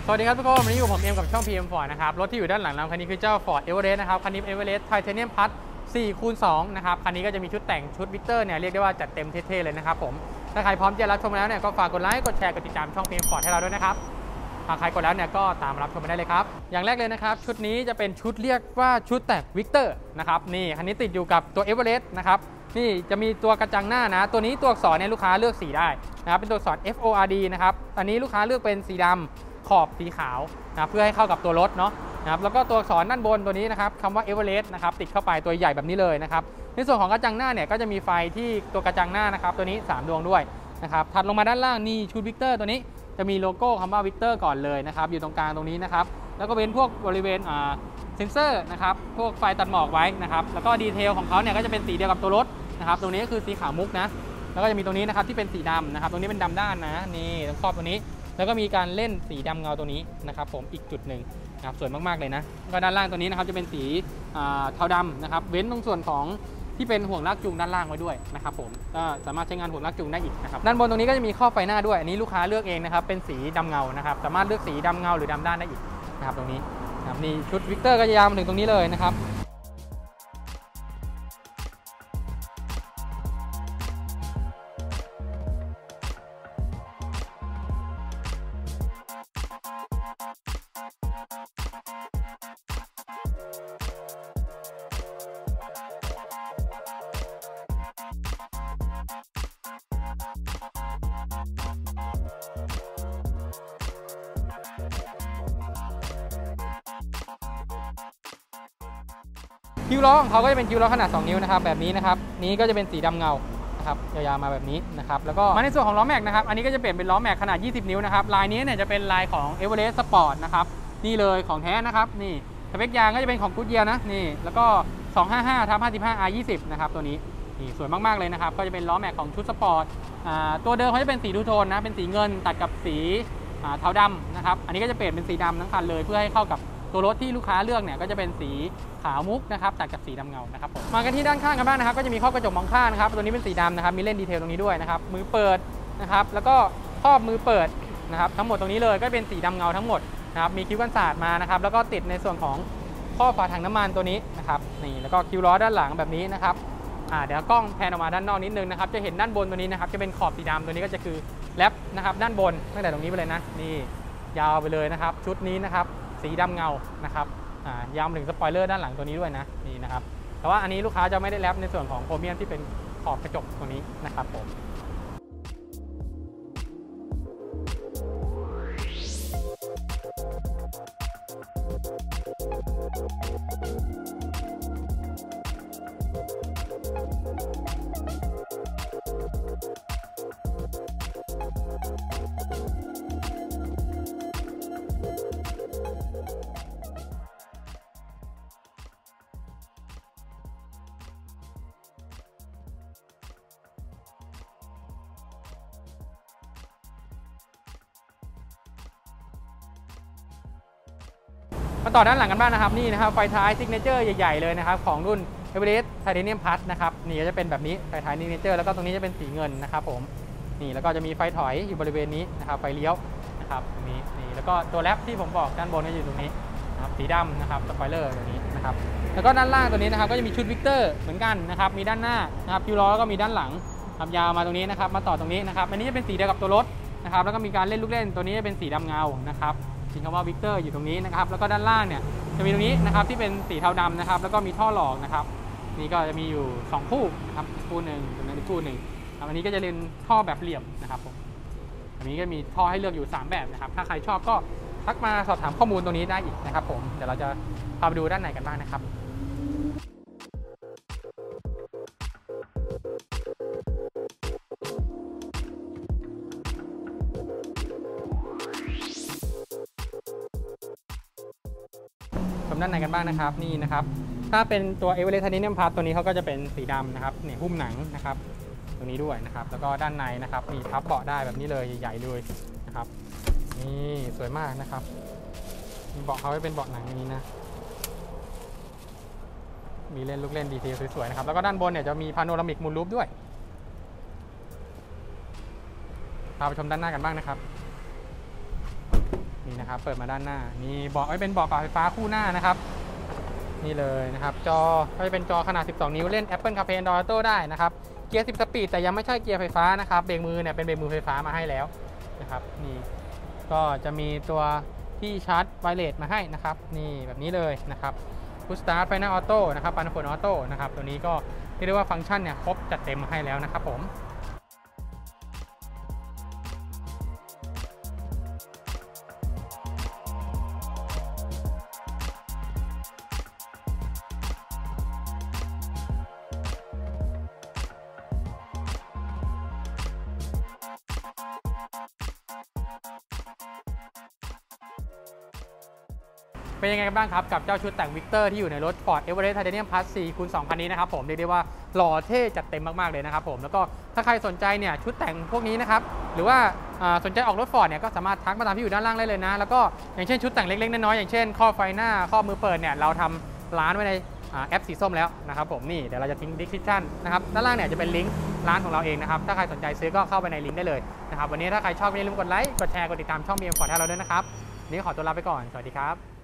สวัสดีครับทุกคนวันนี้อยู่ผมเอ็มกับช่อง PM Ford นะครับรถที่อยู่ด้านหลังเราคันนี้คือเจ้า Ford Everest นะครับคันนี้ Everest Titanium Plus 4x2 นะครับคันนี้ก็จะมีชุดแต่งชุดวิกเตอร์เนี่ยเรียกได้ว่าจัดเต็มเท่ๆเลยนะครับผมถ้าใครพร้อมจะรับชมแล้วเนี่ยก็ฝากกดไลค์กดแชร์กดติดตามช่อง PM Ford ให้เราด้วยนะครับหากใครกดแล้วเนี่ยก็ตามรับชมไปได้เลยครับอย่างแรกเลยนะครับชุดนี้จะเป็นชุดเรียกว่าชุดแต่งวิกเตอร์นะครับนี่คันนี้ติดอยู่กับตัว Everest นะครับนี่จะมีตัวกระจังหน้านะตัวนี้ตัวอักษรเนี่ยลูกค้าเลือกสีได้นะครับเป็นตัวอักษร FORD นะครับอันนี้ลูกค้าเลือกเป็นสีดำขอบสีขาวนะเพื่อให้เข้ากับตัวรถเนาะนะครับแล้วก็ตัวอักษรด้านบนตัวนี้นะครับคำว่า Everest นะครับติดเข้าไปตัวใหญ่แบบนี้เลยนะครับในส่วนของกระจังหน้าเนี่ยก็จะมีไฟที่ตัวกระจังหน้านะครับตัวนี้3ดวงด้วยนะครับถัดลงมาด้านล่างนี่ชุดวิกเตอร์ตัวนี้จะมีโลโก้คำว่าวิกเตอร์ก่อนเลยนะครับอยู่ตรงกลางตรงนี้นะครับแล้วก็เป็นพวกบริเวณเซนเซอร์นะครับพวกไฟตัดหมอกไว้นะครับแล้วก็ดีเทลของเขาเนี่ยก็จะเป็นสีเดียวกับตัวรถนะครับตรงนี้ก็คือสีขาวมุกนะแล้วก็จะมีตรงนี้นะครับที่เป็นสีดำนะครับตรงนี้เป็นดำด้านนะนี่ตรงขอบตัวนี้แล้วก็มีการเล่นสีดำเงาตัวนี้นะครับผมอีกจุดหนึ่งนะครับสวยมากๆเลยนะก็ด้านล่างตัวนี้นะครับจะเป็นสีเทาดำนะครับเว้นตรงส่วนของที่เป็นห่วงลากจูงด้านล่างไว้ด้วยนะครับผมก็สามารถใช้งานห่วงลากจูงได้อีกนะครับด้านบนตรงนี้ก็จะมีข้อไฟหน้าด้วยอันนี้ลูกค้าเลือกเองนะครับเป็นสีดำเงานะครับสามารถเลือกสีดำเงาหรือดำด้านได้อีกนะครับตรงนี้นะครับนี่ชุดวิกเตอร์ก็จะยาวมาถึงตรงนี้เลยนะครับคิ้วล้อของเขาก็จะเป็นคิ้วล้อขนาด2นิ้วนะครับแบบนี้นะครับนี้ก็จะเป็นสีดำเงานะครับยาวๆมาแบบนี้นะครับแล้วก็มาในส่วนของล้อแม็กนะครับอันนี้ก็จะเปลี่ยนเป็นล้อแม็กขนาด20นิ้วนะครับลายนี้เนี่ยจะเป็นลายของ Everest Sport นะครับนี่เลยของแท้นะครับนี่สเปคยางก็จะเป็นของกู๊ดเยียร์นะนี่แล้วก็ 255/55R20 นะครับตัวนี้นี่สวยมากๆเลยนะครับก็จะเป็นล้อแม็กของชุดสปอร์ตตัวเดิมเขาจะเป็นสีทูโทนนะเป็นสีเงินตัดกับสีเทาดำนะครับอันนี้ก็จะเปลี่ยนเป็นสีดำทั้งคันเลยเพื่อให้เข้ากับตัวรถที่ลูกค้าเลือกเนี่ยก็จะเป็นสีขาวมุกนะครับตัดกับสีดำเงานะครับผมมากันที่ด้านข้างกันบ้างนะครับก็จะมีครอบกระจกมองข้างนะครับตัวนี้เป็นสีดำนะครับมีเล่นดีเทลตรงนี้ด้วยนะครับมือเปิดนะครับแล้วก็ครอบมือเปิดนะครับทั้งหมดตรงนี้เลยก็เป็นสีดำเงาทั้งหมดนะครับมีคิ้วกันศาสตร์มานะครับแล้วก็ติดในส่วนของข้อฝาถังน้ำมันตัวนี้นะครับนี่แล้วก็คิ้วล้อด้านหลังแบบนี้นะครับเดี๋ยวกล้องแพนออกมาด้านนอกนิดนึงนะครับจะเห็นด้านบนตัวนี้นะครับจะเป็นขอบสีดำตัวนี้ก็จะคือแรปนะครับด้านบนตั้งแต่ตรงนี้ไปเลยนะนี่ยาวไปเลยนะครับชุดนี้นะครับสีดำเงานะครับยาวถึงสปอยเลอร์ด้านหลังตัวนี้ด้วยนะนี่นะครับแต่ว่าอันนี้ลูกค้าจะไม่ได้แรปในส่วนของโครเมียมที่เป็นขอบกระจกตัวนี้นะครับผมมาต่อด้านหลังกันบ้างนะครับนี่นะครับไฟท้ายซิกเนเจอร์ใหญ่ๆเลยนะครับของรุ่น Everest Titanium Plus นะครับนี่ก็จะเป็นแบบนี้ไฟท้ายซิกเนเจอร์แล้วก็ตรงนี้จะเป็นสีเงินนะครับผมนี่แล้วก็จะมีไฟถอยอยู่บริเวณนี้นะครับไฟเลี้ยวนะครับตรงนี้นี่แล้วก็ตัวแรปที่ผมบอกด้านบนก็อยู่ตรงนี้นะครับสีดำนะครับสปอยเลอร์ตัวนี้นะครับแล้วก็ด้านล่างตัวนี้นะครับก็จะมีชุดวิกเตอร์เหมือนกันนะครับมีด้านหน้านะครับคิวล้อก็มีด้านหลังยาวมาตรงนี้นะครับมาต่อตรงนี้นะครับอันนี้จะเป็นสีเดียวกับตัวรถนะครับแล้วก็มีการเล่นลูกเล่นตัวนี้จะเป็นสีดำเงานะครับมีคำว่าวิกเตอร์อยู่ตรงนี้นะครับแล้วก็ด้านล่างเนี่ยจะมีตรงนี้นะครับที่เป็นสีเทาดำนะครับแล้วก็มีท่อหลอกนะครับนี่ก็จะมีอยู่2คู่นะครับคู่หนึ่งตรงนั้นอีกคู่หนึ่งอันนี้ก็จะเป็นท่อแบบเหลี่ยมนะครับผมอันนี้ก็มีท่อให้เลือกอยู่3แบบนะครับถ้าใครชอบก็ทักมาสอบถามข้อมูลตรงนี้ได้อีกนะครับผมเดี๋ยวเราจะพาไปดูด้านในกันบ้างนะครับด้านในกันบ้างนะครับนี่นะครับถ้าเป็นตัว Everest Titanium Plus ตัวนี้เขาก็จะเป็นสีดำนะครับนี่หุ้มหนังนะครับตรงนี้ด้วยนะครับแล้วก็ด้านในนะครับมีพับเบาะได้แบบนี้เลยใหญ่ๆเลยนะครับนี่สวยมากนะครับเบาะเขาเป็นเบาะหนังอย่างนี้นะมีเล่นลูกเล่นดีเทลสวยๆนะครับแล้วก็ด้านบนเนี่ยจะมีพาโนรามิกมูนรูฟด้วยพาไปชมด้านหน้ากันบ้างนะครับนี่นะครับเปิดมาด้านหน้ามีเบาะไว้เป็นเบาะปรับไฟฟ้าคู่หน้านะครับนี่เลยนะครับจอก็จะเป็นจอขนาด 12 นิ้วเล่น Apple CarPlay Android Auto ได้นะครับเกียร์ 10 สปีดแต่ยังไม่ใช่เกียร์ไฟฟ้านะครับเบรกมือเนี่ยเป็นเบรกมือไฟฟ้ามาให้แล้วนะครับนี่ก็จะมีตัวที่ชาร์จไวเลสมาให้นะครับนี่แบบนี้เลยนะครับพุชสตาร์ทไฟหน้าออโต้นะครับปันน้ำฝนออโต้นะครับตัวนี้ก็เรียกได้ว่าฟังก์ชันเนี่ยครบจัดเต็มมาให้แล้วนะครับผมเป็นยังไงกันบ้างครับกับเจ้าชุดแต่งวิกเตอร์ที่อยู่ในรถ Ford Everest Titanium Plus 4x2 คันนี้นะครับผมเรียกได้ว่าหล่อเท่จัดเต็มมากๆเลยนะครับผมแล้วก็ถ้าใครสนใจเนี่ยชุดแต่งพวกนี้นะครับหรือว่าสนใจออกรถ Ford เนี่ยก็สามารถทักมาตามที่อยู่ด้านล่างได้เลยนะแล้วก็อย่างเช่นชุดแต่งเล็กๆน้อยๆอย่างเช่นข้อไฟหน้าข้อมือเปิดเนี่ยเราทำร้านไว้ในแอปสีส้มแล้วนะครับผมนี่เดี๋ยวเราจะทิ้ง description นะครับด้านล่างเนี่ยจะเป็นลิงก์ร้านของเราเองนะครับถ้าใครสนใจซื้อก็เข้าไปในลิงก์ได้เลยนะครับวันนี้ถ้าใครชอบอย่าลืมกดไลค์กดแชร์กดติดตามช่อง BM Ford ให้เราด้วยนะครับวันนี้ขอตัวลาไปก่อนสวัสดีครับ